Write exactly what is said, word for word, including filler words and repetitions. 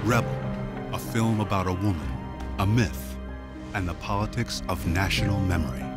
Rebel, a film about a woman, a myth, and the politics of national memory.